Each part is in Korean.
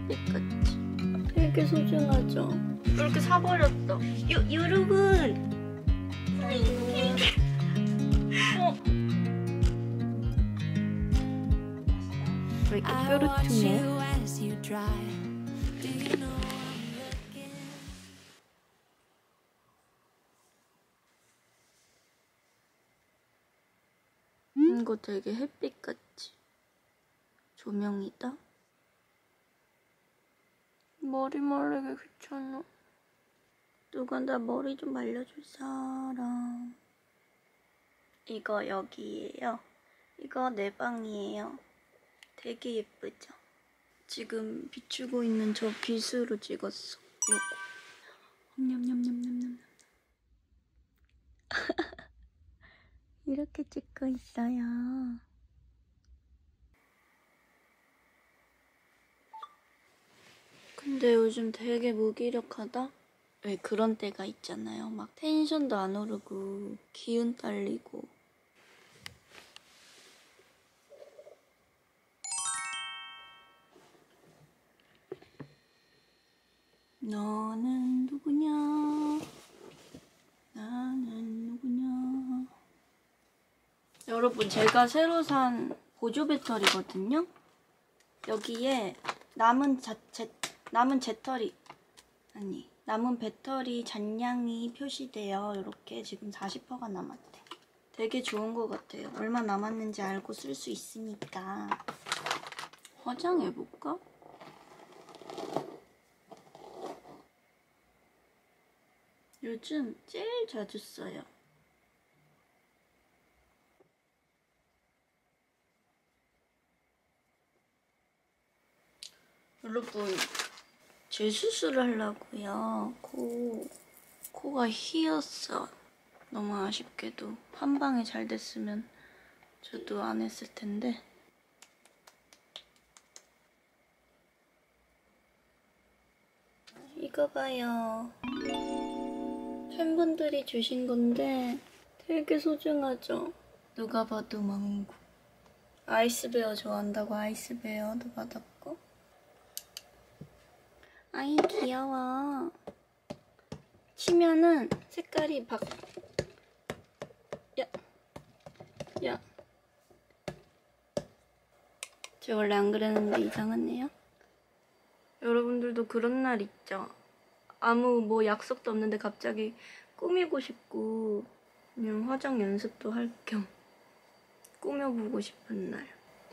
햇빛 같지? 되게 소중하죠? 이렇게 사버렸다. 여러분! 왜 이렇게 뾰루퉁해? 이거 되게 햇빛 같지? 조명이다? 머리 말리기 귀찮아. 누가 나 머리 좀 말려줄 사람. 이거 여기예요. 이거 내 방이에요. 되게 예쁘죠? 지금 비추고 있는 저 빗으로 찍었어. 요거. 냠냠냠냠냠. 이렇게 찍고 있어요. 근데 요즘 되게 무기력하다? 왜 그런 때가 있잖아요. 막 텐션도 안 오르고 기운 딸리고. 너는 누구냐? 나는 누구냐? 여러분, 제가 새로 산 보조 배터리거든요? 여기에 남은 배터리 잔량이 표시돼요. 이렇게 지금 40%가 남았대. 되게 좋은 것 같아요. 얼마 남았는지 알고 쓸 수 있으니까. 화장해볼까? 요즘 제일 자주 써요. 여러분, 재수술을 하려고요. 코가 휘었어. 너무 아쉽게도 한 방에 잘 됐으면 저도 안 했을 텐데. 이거 봐요. 팬분들이 주신 건데 되게 소중하죠? 누가 봐도 망고. 아이스베어 좋아한다고 아이스베어도 받았고. 아이 귀여워. 치면은 색깔이 야. 저 원래 안 그랬는데 이상하네요. 여러분들도 그런 날 있죠? 아무 뭐 약속도 없는데 갑자기 꾸미고 싶고 그냥 화장 연습도 할 겸 꾸며보고 싶은 날.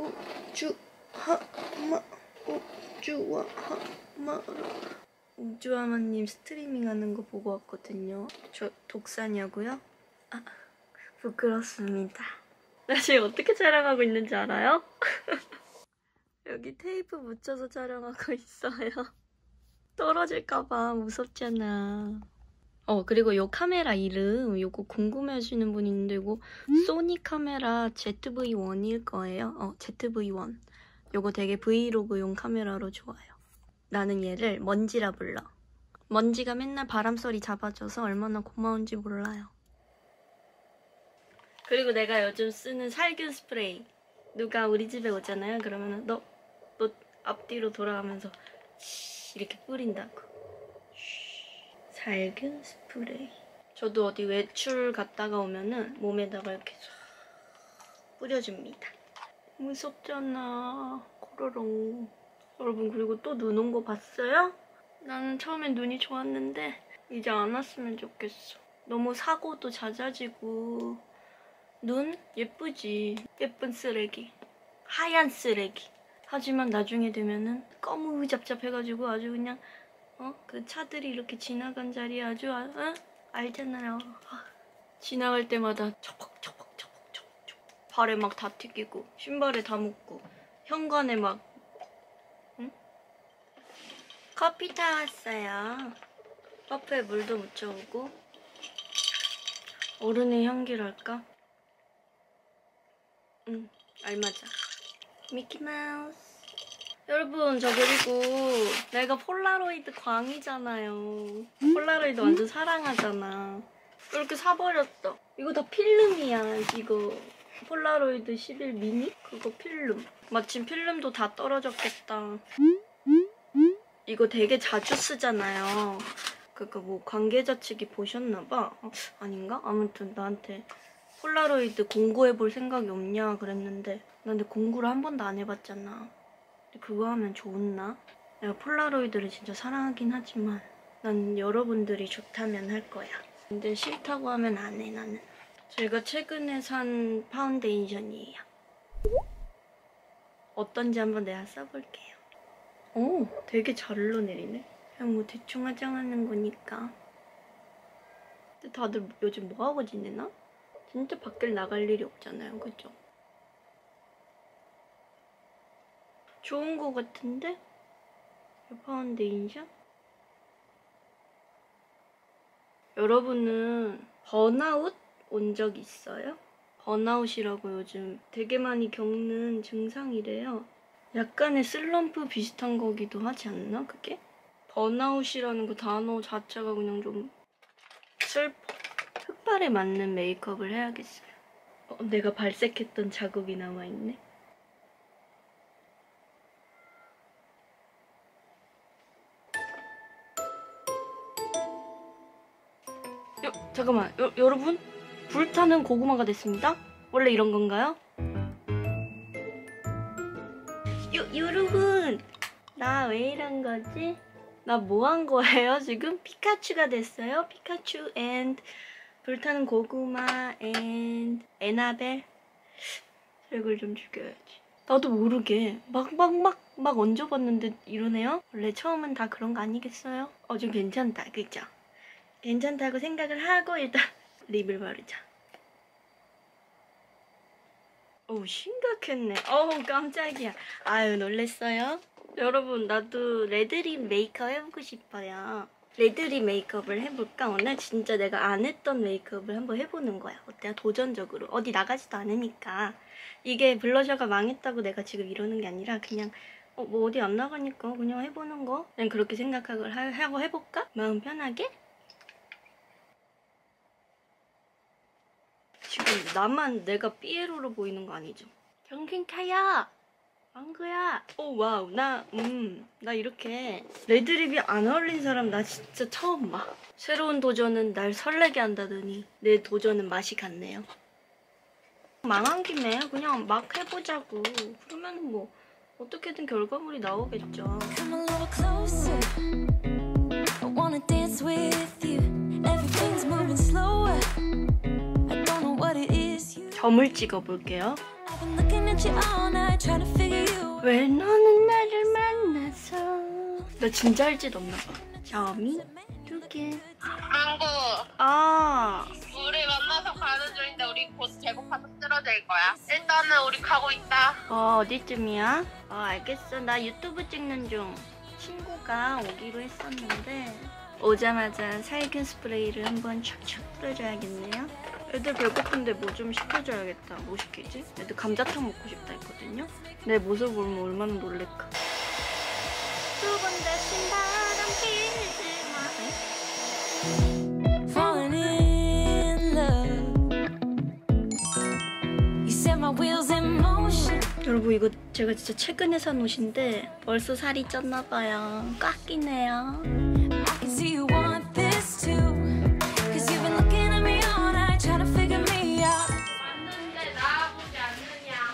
우주하마님 스트리밍 하는 거 보고 왔거든요. 저 독사냐고요? 아, 부끄럽습니다. 나 지금 어떻게 촬영하고 있는지 알아요? 여기 테이프 묻혀서 촬영하고 있어요. 떨어질까봐 무섭잖아. 그리고 요 카메라 이름 요거 궁금해하시는 분 있는데 이거 소니 카메라 ZV-1일 거예요. ZV-1. 요거 되게 브이로그용 카메라로 좋아요. 나는 얘를 먼지라 불러. 먼지가 맨날 바람소리 잡아줘서 얼마나 고마운지 몰라요. 그리고 내가 요즘 쓰는 살균 스프레이. 누가 우리 집에 오잖아요. 그러면 너 앞뒤로 돌아가면서 이렇게 뿌린다고. 살균 스프레이. 저도 어디 외출 갔다가 오면은 몸에다가 이렇게 싹 뿌려줍니다. 무섭잖아. 코로롱. 여러분, 그리고 또 눈 온 거 봤어요? 나는 처음엔 눈이 좋았는데 이제 안 왔으면 좋겠어. 너무 사고도 잦아지고. 눈 예쁘지. 예쁜 쓰레기. 하얀 쓰레기. 하지만 나중에 되면은 꺼무잡잡해가지고 아주 그냥 그 차들이 이렇게 지나간 자리에 아주 알잖아요. 지나갈 때마다 척벅 발에 막 다 튀기고 신발에 다 묻고 현관에 막. 응? 커피 타왔어요. 커피에 물도 묻혀오고. 어른의 향기랄까? 응, 알맞아. 미키마우스. 여러분, 저 그리고 내가 폴라로이드 광이잖아요. 폴라로이드 완전 사랑하잖아. 이렇게 사버렸다. 이거 다 필름이야. 이거 폴라로이드 11 미니? 그거 필름. 마침 필름도 다 떨어졌겠다. 이거 되게 자주 쓰잖아요. 그러니까 뭐 관계자 측이 보셨나봐. 아닌가? 아무튼 나한테 폴라로이드 공구해볼 생각이 없냐 그랬는데 나 근데 공구를 한 번도 안 해봤잖아. 근데 그거 하면 좋나? 내가 폴라로이드를 진짜 사랑하긴 하지만 난 여러분들이 좋다면 할 거야. 근데 싫다고 하면 안 해, 나는. 제가 최근에 산 파운데이션이에요. 어떤지 한번 내가 써볼게요. 오, 되게 잘 흘러내리네. 그냥 뭐 대충 화장하는 거니까. 근데 다들 요즘 뭐하고 지내나? 진짜 밖을 나갈 일이 없잖아요, 그죠? 좋은 거 같은데? 이 파운데이션? 여러분은 번아웃 온 적 있어요? 번아웃이라고 요즘 되게 많이 겪는 증상이래요. 약간의 슬럼프 비슷한 거기도 하지 않나, 그게? 번아웃이라는 그 단어 자체가 그냥 좀 슬퍼. 흑발에 맞는 메이크업을 해야겠어요. 내가 발색했던 자국이 남아있네. 잠깐만, 여러분? 불타는 고구마가 됐습니다? 원래 이런 건가요? 여러분! 나 왜 이런 거지? 나 뭐 한 거예요, 지금? 피카츄가 됐어요? 피카츄 and 불타는 고구마 and 에나벨? 색을 좀 죽여야지. 나도 모르게 막 얹어봤는데 이러네요? 원래 처음은 다 그런 거 아니겠어요? 좀 괜찮다, 그죠? 괜찮다고 생각을 하고 일단 립을 바르자. 어우, 심각했네. 어우, 깜짝이야. 아유, 놀랬어요? 여러분, 나도 레드립 메이크업 해보고 싶어요. 레드립 메이크업을 해볼까? 오늘 진짜 내가 안 했던 메이크업을 한번 해보는 거야. 어때요? 도전적으로. 어디 나가지도 않으니까. 이게 블러셔가 망했다고 내가 지금 이러는 게 아니라 그냥 뭐 어디 안 나가니까 그냥 해보는 거? 그냥 그렇게 생각하고 해볼까? 마음 편하게? 지금 나만 내가 삐에로로 보이는 거 아니죠? 경킹카야! 망고야! 오 와우, 나 이렇게 레드립이 안 어울린 사람 나 진짜 처음 봐. 새로운 도전은 날 설레게 한다더니 내 도전은 맛이 같네요. 망한 김에 그냥 막 해보자고. 그러면 뭐 어떻게든 결과물이 나오겠죠. Come a little closer. I wanna dance with you. Everything's moving slower. I don't know what it is you. 점을 찍어볼게요. I've been looking at you all night trying to figure you out. 왜 너는 나를 만나서. 나 진짜 할 짓 없나 봐. 점이 2개. 망고, 우리 만나서 가는 중인데 우리 곧 배고파서 쓰러질 거야. 일단은 우리 가고 있다. 어디쯤이야? 알겠어. 나 유튜브 찍는 중. 친구가 오기로 했었는데 오자마자 살균 스프레이를 한번 촥촥 뿌려줘야겠네요. 애들 배고픈데 뭐 좀 시켜줘야겠다. 뭐 시키지? 애들 감자탕 먹고 싶다 했거든요. 내 모습 보면 얼마나 놀랄까. 두 번 다신 바람 피지 마. Falling in love. You set my wheels in motion. 여러분, 이거 제가 진짜 최근에 산 옷인데 벌써 살이 쪘나봐요. 꽉 끼네요. I can see you want this too. Cause you've been looking at me all night trying to figure me out. 왔는데 나와보지 않느냐.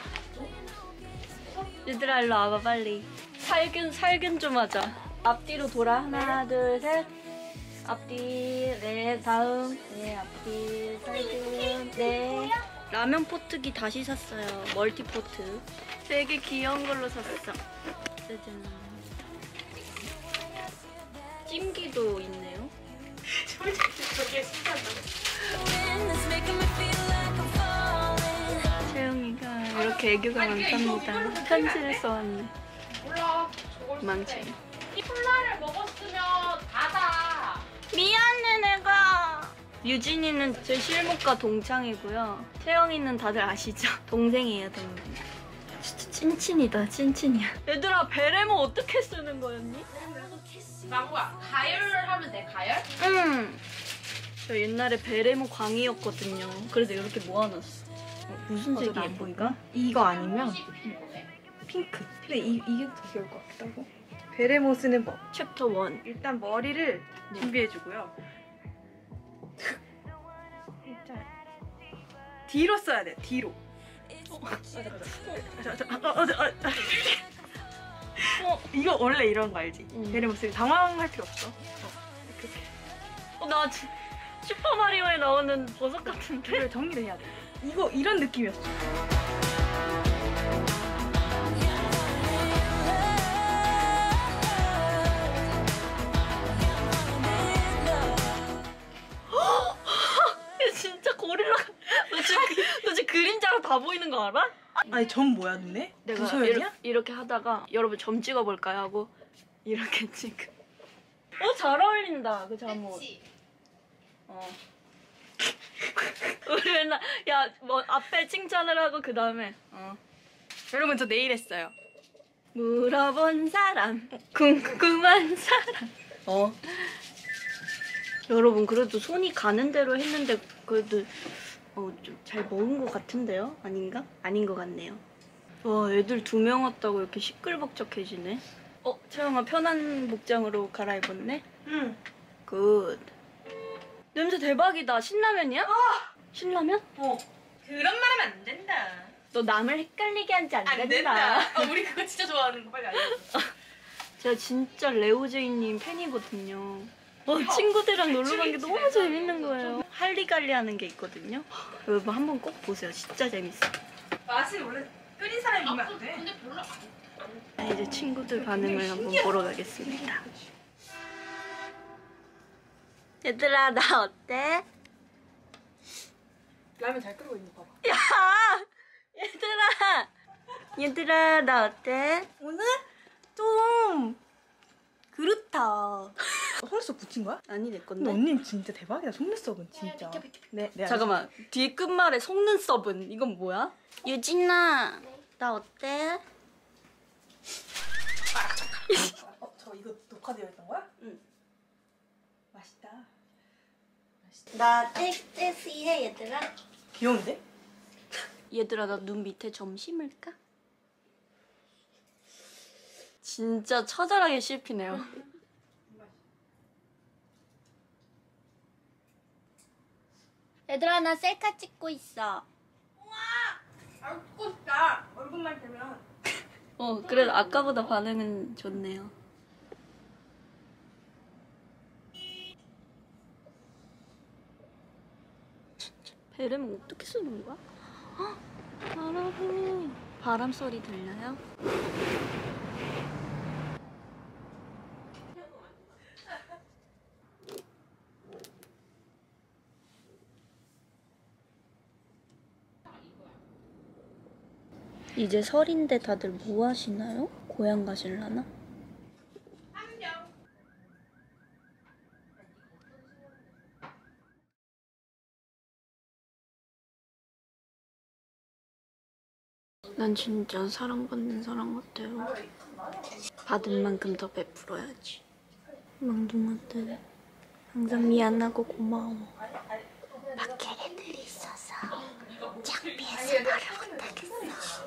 얘들아, 일로 와봐 빨리. 살균 좀 하자. 앞뒤로 돌아. 하나 둘 셋. 앞뒤. 네, 다음. 네, 앞뒤. 살균. 네. 라면 포트기 다시 샀어요. 멀티포트. 되게 귀여운 걸로 샀어. 짜잔. 찜기도 있네요. 저게 신기하다. It's making me feel like I'm falling. 채영이가 이렇게 애교가 많답니다. 편지를 써왔네. 몰라. 저걸 망치. 이 콜라를 먹었으면 닫아. 미안해 내가. 유진이는 제 실목과 동창이고요. 채영이는 다들 아시죠? 동생이에요, 동생. 진짜 찐친이다, 찐친이야. 얘들아, 베레모 어떻게 쓰는 거였니? 망고야, 가열을 하면 돼, 가열? 응. 저 옛날에 베레모 광이었거든요. 그래서 이렇게 모아놨어. 무슨 색이 예쁜가? 이거 아니면 핑크. 근데 이게 더 귀여울 것 같다고. 베레모 쓰는 법. 챕터 1. 일단 머리를 네. 준비해주고요. 일단 뒤로 써야 돼. 뒤로. 이거 원래 이런 거 알지? 베레모 쓰기 당황할 필요 없어. 이렇게. 나 슈퍼마리오에 나오는 버섯 같은데? 이걸 정리를 해야 돼. 이거 이런 느낌이었어. 진짜 고릴라. 너 지금 그림자로 다 보이는 거 알아? 아니 점 뭐야 눈에? 내가 무서연이야? 이렇게 하다가 여러분 점 찍어볼까요 하고 이렇게 지금. 잘 어울린다 그 잠옷. 그치? 우리 맨날 뭐 앞에 칭찬을 하고 그 다음에 여러분 저 내일 했어요. 물어본 사람 궁금한 사람. 여러분 그래도 손이 가는 대로 했는데 그래도 좀 잘 먹은 것 같은데요? 아닌가? 아닌 것 같네요. 와 애들 2명 왔다고 이렇게 시끌벅적해지네. 채영아 편한 복장으로 갈아입었네? 응. 굿. 냄새 대박이다. 신라면이야? 신라면? 그런 말 하면 안 된다. 너 남을 헷갈리게 하지 안 된다. 우리 그거 진짜 좋아하는 거 빨리 알려줘. 제가 진짜 레오제이님 팬이거든요. 친구들이랑 놀러 간 게 너무 재밌는 거예요. 할리갈리 하는 게 있거든요. 여러분 한번 꼭 보세요. 진짜 재밌어요. 맛은 원래 끓인 사람이 보면 안 돼. 근데 별로 이제 친구들 반응을 한번 보러 가겠습니다. 얘들아 나 어때? 라면 잘 끓이고 있는 거 봐봐. 야! 얘들아 나 어때? 오늘 좀 그렇다. 속눈썹 붙인 거야? 아니 내 근데 건데. 언니 진짜 대박이다. 속눈썹은 진짜. 네. 잠깐만 뒤에 끝말에 속눈썹은 이건 뭐야? 유진아 나 어때? 저 이거 녹화되어 있던 거야? 응. 맛있다. 나 섹시해 얘들아. 귀여운데? 얘들아 나 눈 밑에 점 심을까? 진짜 처절하게 씹히네요. 얘들아 나 셀카 찍고 있어. 알고 싶다. 얼굴만 되면. 그래도 아까보다 반응은 좋네요. 베레모 어떻게 쓰는 거야? 여러분 바람 소리 들려요? 이제 설인데 다들 뭐 하시나요? 고향 가실라나? 난 진짜 사랑받는 사람 같아요. 받은 만큼 더 베풀어야지. 망둥아들 항상 미안하고 고마워. 밖에 애들이 있어서 창피해서 말을 못하겠어.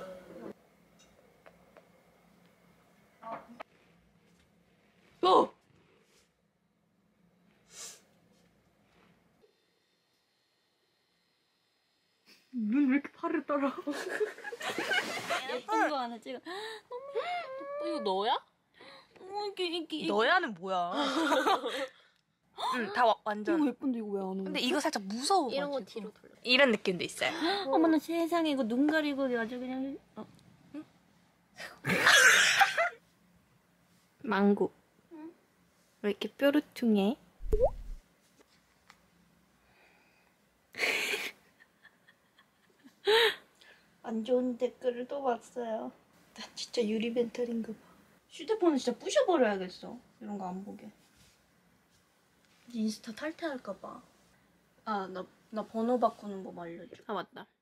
눈 왜 이렇게 팔을 떨어? 예쁜 거 하나 찍어. 너무 예뻐. 이거 너야? 이게 너야는 뭐야? 응, 다 완전. 이거 예쁜데 이거 왜 안 오는 근데 이거 살짝 무서워. 이런 거 뒤로 돌려. 이런 느낌도 있어요. 어머나 세상에 이거 눈 가리고 아주 그냥 응? 망고. 왜 이렇게 뾰루퉁해? 안 좋은 댓글을 또 봤어요. 나 진짜 유리 멘탈인가 봐. 휴대폰을 진짜 부셔버려야겠어. 이런 거 안 보게. 인스타 탈퇴할까 봐. 나 번호 바꾸는 법 알려줘. 아 맞다.